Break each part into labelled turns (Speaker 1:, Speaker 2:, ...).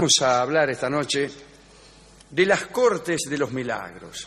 Speaker 1: Vamos a hablar esta noche de las cortes de los milagros,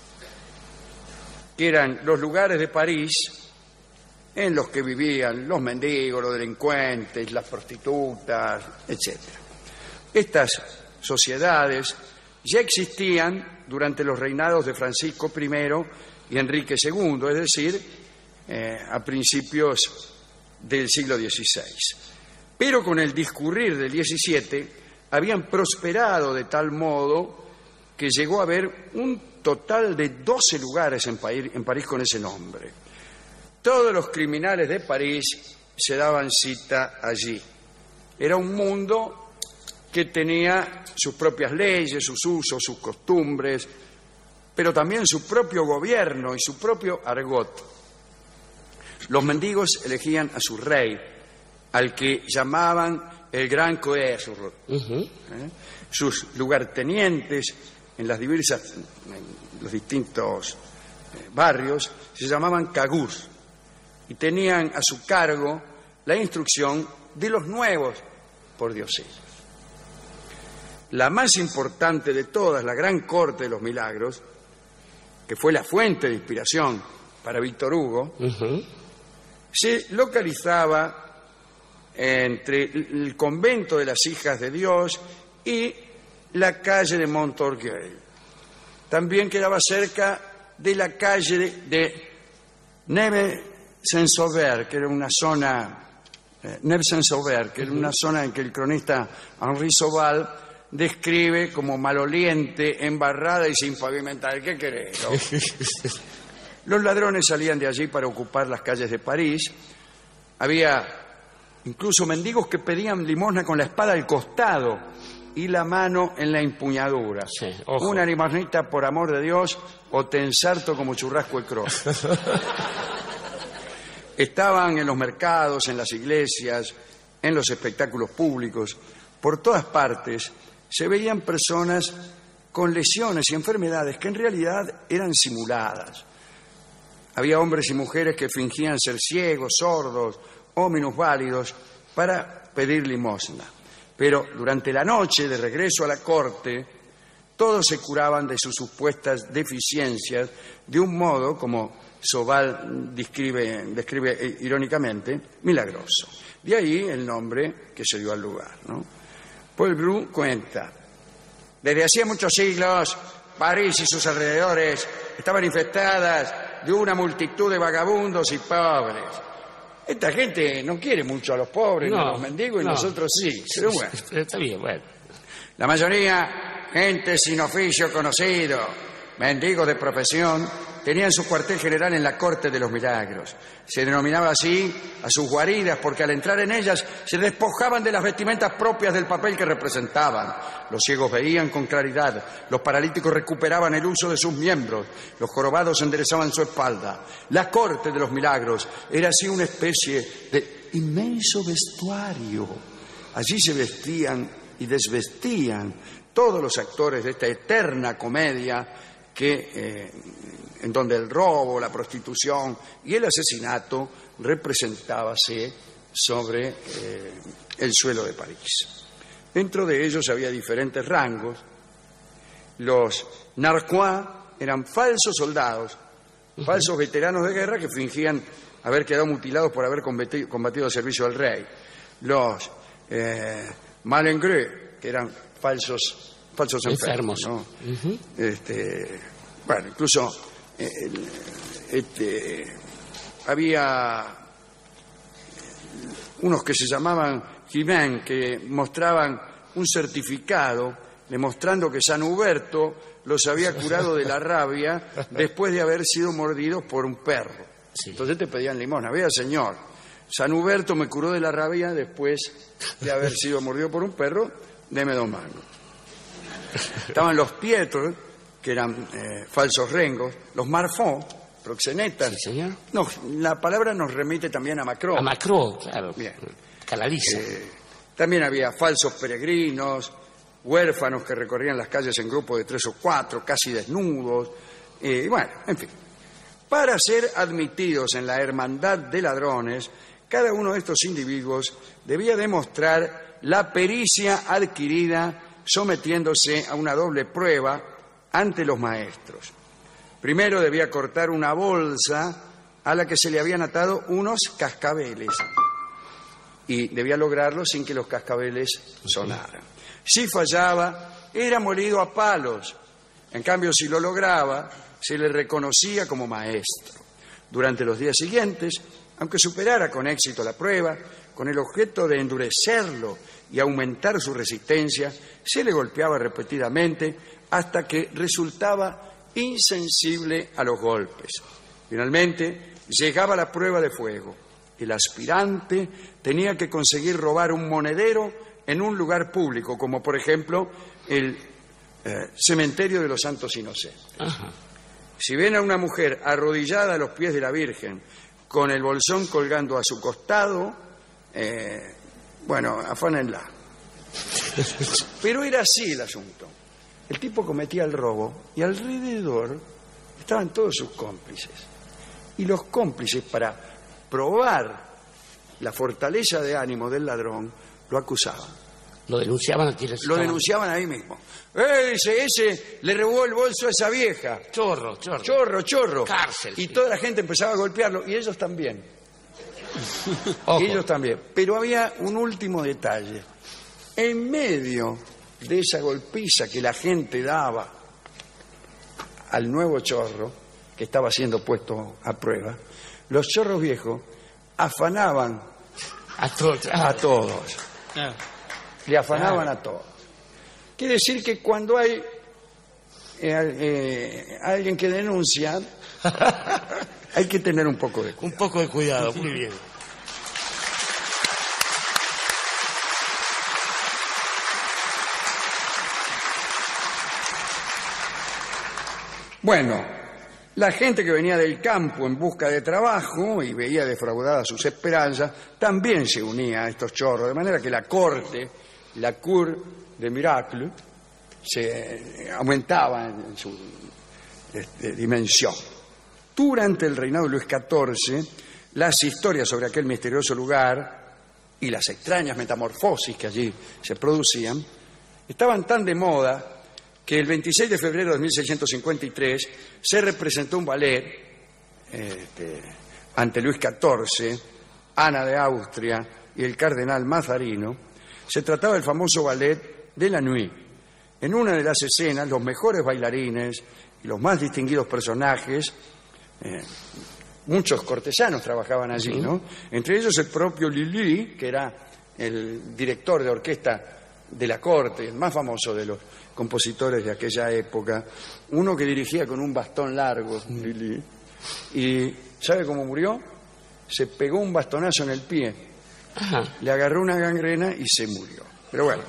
Speaker 1: que eran los lugares de París en los que vivían los mendigos, los delincuentes, las prostitutas, etc. Estas sociedades ya existían durante los reinados de Francisco I y Enrique II, es decir, a principios del siglo XVI. Pero con el discurrir del XVII habían prosperado de tal modo que llegó a haber un total de 12 lugares en París con ese nombre. Todos los criminales de París se daban cita allí. Era un mundo que tenía sus propias leyes, sus usos, sus costumbres, pero también su propio gobierno y su propio argot. Los mendigos elegían a su rey, al que llamaban el Gran Coeur. Sus lugartenientes en los distintos barrios se llamaban cagurs y tenían a su cargo la instrucción de los nuevos pordioseros. La más importante de todas, la Gran Corte de los Milagros, que fue la fuente de inspiración para Víctor Hugo, se localizaba entre el convento de las Hijas de Dios y la calle de Montorgueil. También quedaba cerca de la calle de Neve-Saint-Sauveur, que era una zona en que el cronista Henri Sauval describe como maloliente, embarrada y sin pavimentar. ¿Qué querés? Los ladrones salían de allí para ocupar las calles de París. Había incluso mendigos que pedían limosna con la espada al costado y la mano en la empuñadura.
Speaker 2: Sí, ojo.
Speaker 1: Una limosnita, por amor de Dios, o te ensarto como churrasco el cross. Estaban en los mercados, en las iglesias, en los espectáculos públicos. Por todas partes se veían personas con lesiones y enfermedades que en realidad eran simuladas. Había hombres y mujeres que fingían ser ciegos, sordos o minusválidos para pedir limosna. Pero durante la noche, de regreso a la corte, todos se curaban de sus supuestas deficiencias de un modo, como Sauval describe irónicamente, milagroso. De ahí el nombre que se dio al lugar, ¿no? Paul Bru cuenta: desde hacía muchos siglos, París y sus alrededores estaban infestadas de una multitud de vagabundos y pobres. Esta gente no quiere mucho a los pobres, ni a los mendigos, y nosotros sí. Pero bueno.
Speaker 2: Está bien, bueno.
Speaker 1: La mayoría, gente sin oficio conocido, mendigos de profesión, tenían su cuartel general en la Corte de los Milagros. Se denominaba así a sus guaridas porque al entrar en ellas se despojaban de las vestimentas propias del papel que representaban. Los ciegos veían con claridad, los paralíticos recuperaban el uso de sus miembros, los jorobados enderezaban su espalda. La Corte de los Milagros era así una especie de inmenso vestuario. Allí se vestían y desvestían todos los actores de esta eterna comedia en donde el robo, la prostitución y el asesinato representábase sobre el suelo de París. Dentro de ellos había diferentes rangos. Los narquois eran falsos soldados, falsos veteranos de guerra que fingían haber quedado mutilados por haber combatido al servicio del rey. Los malingrés, que eran falsos enfermos, ¿no? Bueno, incluso había unos que se llamaban Jiménez, que mostraban un certificado demostrando que San Huberto los había curado de la rabia después de haber sido mordidos por un perro. Sí. Entonces te pedían limosna. Vea, señor, San Huberto me curó de la rabia después de haber sido mordido por un perro, deme 2 mangos. Estaban los Pietros, que eran falsos rengos, los Marfont, proxenetas.
Speaker 2: Sí, señor.
Speaker 1: No, la palabra nos remite también a Macron.
Speaker 2: A Macron, claro.
Speaker 1: Bien.
Speaker 2: Caladiza.
Speaker 1: También había falsos peregrinos, huérfanos que recorrían las calles en grupos de 3 o 4, casi desnudos. Bueno, en fin. Para ser admitidos en la hermandad de ladrones, cada uno de estos individuos debía demostrar la pericia adquirida sometiéndose a una doble prueba ante los maestros. Primero debía cortar una bolsa a la que se le habían atado unos cascabeles y debía lograrlo sin que los cascabeles sonaran. Si fallaba, era molido a palos. En cambio, si lo lograba, se le reconocía como maestro. Durante los días siguientes, aunque superara con éxito la prueba, con el objeto de endurecerlo y aumentar su resistencia, se le golpeaba repetidamente hasta que resultaba insensible a los golpes. Finalmente, llegaba la prueba de fuego. El aspirante tenía que conseguir robar un monedero en un lugar público, como por ejemplo el cementerio de los Santos Inocentes.
Speaker 2: Ajá. Si
Speaker 1: ven a una mujer arrodillada a los pies de la Virgen, con el bolsón colgando a su costado, bueno, afánenla. Pero era así el asunto. El tipo cometía el robo y alrededor estaban todos sus cómplices. Y los cómplices, para probar la fortaleza de ánimo del ladrón, lo acusaban.
Speaker 2: Lo denunciaban a quienes
Speaker 1: Lo denunciaban ahí mismo. Ese le robó el bolso a esa vieja.
Speaker 2: Chorro.
Speaker 1: Chorro.
Speaker 2: Cárcel.
Speaker 1: Y toda la gente empezaba a golpearlo, y ellos también.
Speaker 2: Ojo.
Speaker 1: Ellos también. Pero había un último detalle. En medio de esa golpiza que la gente daba al nuevo chorro, que estaba siendo puesto a prueba, los chorros viejos afanaban a todos. Le afanaban a todos. Quiere decir que cuando hay alguien que denuncia, hay que tener un poco de cuidado.
Speaker 2: Un poco de cuidado, muy bien.
Speaker 1: Bueno, la gente que venía del campo en busca de trabajo y veía defraudadas sus esperanzas, también se unía a estos chorros, de manera que la corte, la Cour de Miracle, se aumentaba en su dimensión. Durante el reinado de Luis XIV, las historias sobre aquel misterioso lugar y las extrañas metamorfosis que allí se producían estaban tan de moda que el 26 de febrero de 1653 se representó un ballet ante Luis XIV, Ana de Austria y el cardenal Mazarino. Se trataba del famoso ballet de la Nuit. En una de las escenas, los mejores bailarines y los más distinguidos personajes, muchos cortesanos trabajaban allí, ¿no? Entre ellos el propio Lully, que era el director de orquesta de la corte, el más famoso de los compositores de aquella época, uno que dirigía con un bastón largo, Lully, y ¿sabe cómo murió? Se pegó un bastonazo en el pie.
Speaker 2: Ajá.
Speaker 1: Le agarró una gangrena y se murió. Pero bueno,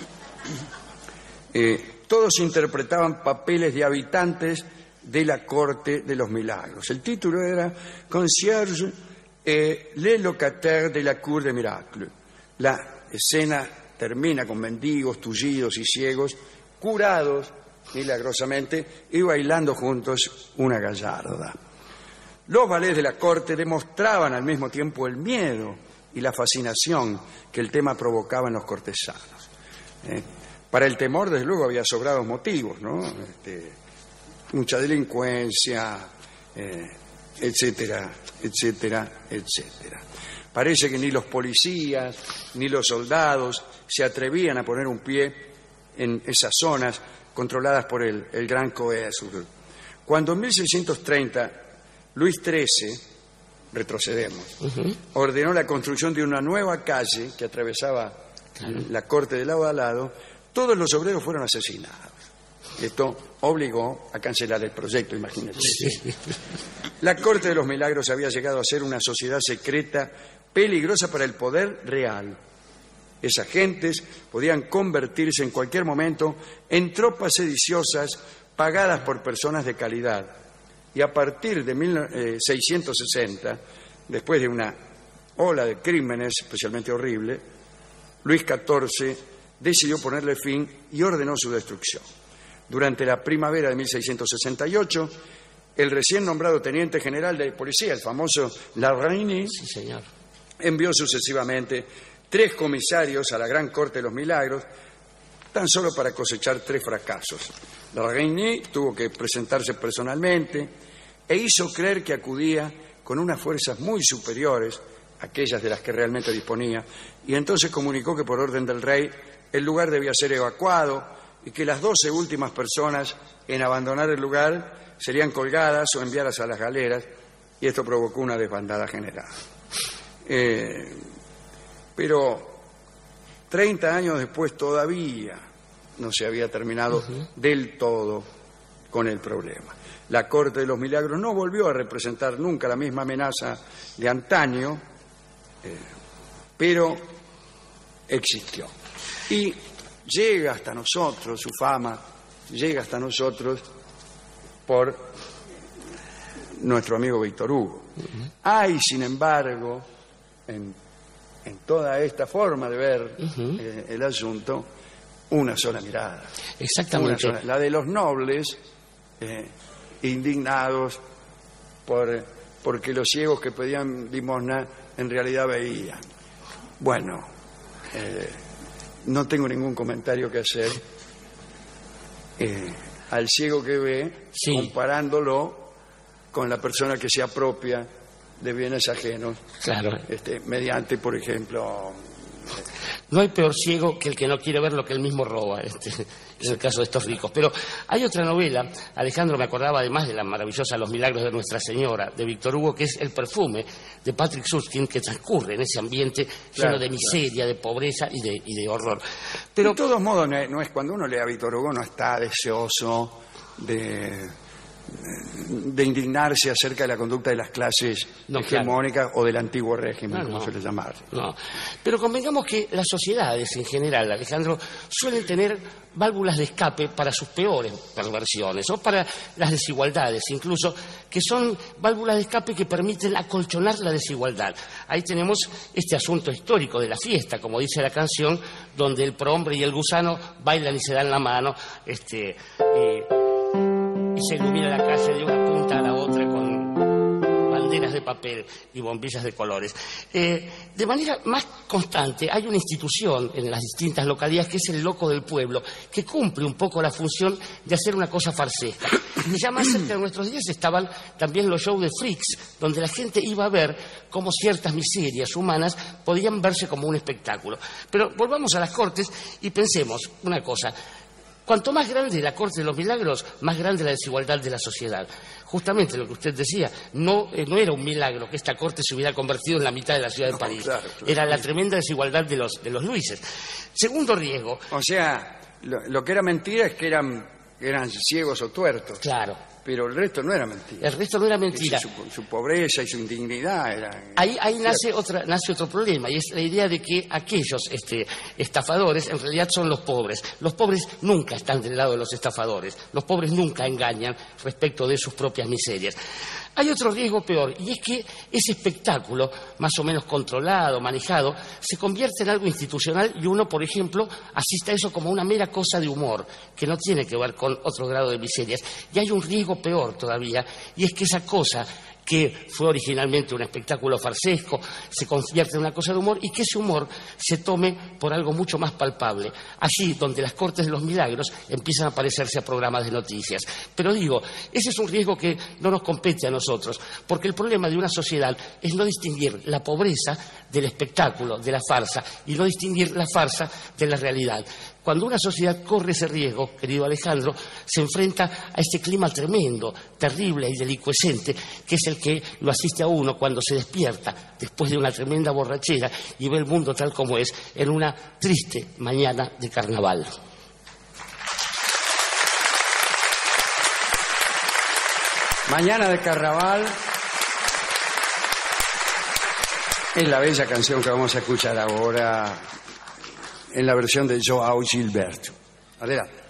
Speaker 1: todos interpretaban papeles de habitantes de la corte de los milagros. El título era Concierge et les locataires de la Cour de Miracle. La escena termina con mendigos, tullidos y ciegos, curados milagrosamente y bailando juntos una gallarda. Los ballets de la corte demostraban al mismo tiempo el miedo y la fascinación que el tema provocaba en los cortesanos. Para el temor, desde luego, había sobrados motivos, ¿no? Mucha delincuencia, etcétera, etcétera, etcétera. Parece que ni los policías ni los soldados se atrevían a poner un pie en esas zonas controladas por el gran coercitor. Cuando en 1630 Luis XIII, retrocedemos, ordenó la construcción de una nueva calle que atravesaba la corte del lado a lado, todos los obreros fueron asesinados. Esto obligó a cancelar el proyecto, imagínense. La corte de los milagros había llegado a ser una sociedad secreta peligrosa para el poder real. Esas gentes podían convertirse en cualquier momento en tropas sediciosas pagadas por personas de calidad. Y a partir de 1660, después de una ola de crímenes especialmente horrible, Luis XIV decidió ponerle fin y ordenó su destrucción. Durante la primavera de 1668, el recién nombrado teniente general de policía, el famoso Larraini,
Speaker 2: Sí, señor.
Speaker 1: envió sucesivamente 3 comisarios a la Gran Corte de los Milagros, tan solo para cosechar 3 fracasos. La Reynie tuvo que presentarse personalmente e hizo creer que acudía con unas fuerzas muy superiores a aquellas de las que realmente disponía, y entonces comunicó que por orden del rey el lugar debía ser evacuado y que las 12 últimas personas en abandonar el lugar serían colgadas o enviadas a las galeras, y esto provocó una desbandada general. Pero 30 años después todavía no se había terminado del todo con el problema. La Corte de los Milagros no volvió a representar nunca la misma amenaza de antaño, pero existió. Y llega hasta nosotros, su fama llega hasta nosotros por nuestro amigo Víctor Hugo. Hay, sin embargo, en toda esta forma de ver el asunto, una sola mirada.
Speaker 2: Exactamente.
Speaker 1: Una sola, la de los nobles indignados porque los ciegos que pedían limosna en realidad veían. Bueno, no tengo ningún comentario que hacer al ciego que ve, comparándolo con la persona que se apropia de bienes ajenos,
Speaker 2: claro,
Speaker 1: mediante, por ejemplo...
Speaker 2: No hay peor ciego que el que no quiere ver lo que él mismo roba, en el caso de estos ricos. Pero hay otra novela, Alejandro me acordaba además de la maravillosa Los Milagros de Nuestra Señora, de Víctor Hugo, que es El perfume, de Patrick Süskind, que transcurre en ese ambiente lleno de miseria, de pobreza y de horror. Pero
Speaker 1: de todos modos, no es cuando uno lee a Víctor Hugo, no está deseoso de indignarse acerca de la conducta de las clases hegemónicas o del antiguo régimen, como suele llamarse.
Speaker 2: No, pero convengamos que las sociedades en general, Alejandro, suelen tener válvulas de escape para sus peores perversiones o para las desigualdades, incluso, que son válvulas de escape que permiten acolchonar la desigualdad. Ahí tenemos este asunto histórico de la fiesta, como dice la canción, donde el prohombre y el gusano bailan y se dan la mano, y se ilumina la calle de una punta a la otra con banderas de papel y bombillas de colores. De manera más constante hay una institución en las distintas localidades que es el loco del pueblo, que cumple un poco la función de hacer una cosa farsesca. Y ya más cerca de nuestros días estaban también los shows de freaks, donde la gente iba a ver cómo ciertas miserias humanas podían verse como un espectáculo. Pero volvamos a las Cortes y pensemos una cosa. Cuanto más grande la Corte de los Milagros, más grande la desigualdad de la sociedad. Justamente lo que usted decía, no era un milagro que esta Corte se hubiera convertido en la mitad de la ciudad de París. Claro. Era la tremenda desigualdad de los Luises. Segundo riesgo.
Speaker 1: O sea, lo que era mentira es que eran ciegos o tuertos.
Speaker 2: Claro.
Speaker 1: Pero el resto no era mentira.
Speaker 2: El resto no era mentira.
Speaker 1: Su pobreza y su indignidad eran...
Speaker 2: Ahí nace otro problema, y es la idea de que aquellos estafadores en realidad son los pobres. Los pobres nunca están del lado de los estafadores. Los pobres nunca engañan respecto de sus propias miserias. Hay otro riesgo peor, y es que ese espectáculo, más o menos controlado, manejado, se convierte en algo institucional y uno, por ejemplo, asiste a eso como una mera cosa de humor, que no tiene que ver con otro grado de miserias. Y hay un riesgo peor todavía, y es que esa cosa que fue originalmente un espectáculo farsesco, se convierte en una cosa de humor y que ese humor se tome por algo mucho más palpable. Allí donde las Cortes de los Milagros empiezan a parecerse a programas de noticias. Pero digo, ese es un riesgo que no nos compete a nosotros, porque el problema de una sociedad es no distinguir la pobreza del espectáculo, de la farsa, y no distinguir la farsa de la realidad. Cuando una sociedad corre ese riesgo, querido Alejandro, se enfrenta a este clima tremendo, terrible y delicuescente, que es el que lo asiste a uno cuando se despierta después de una tremenda borrachera y ve el mundo tal como es en una triste mañana de carnaval.
Speaker 1: Mañana de carnaval es la bella canción que vamos a escuchar ahora en la versión de Joao Gilberto. Adelante.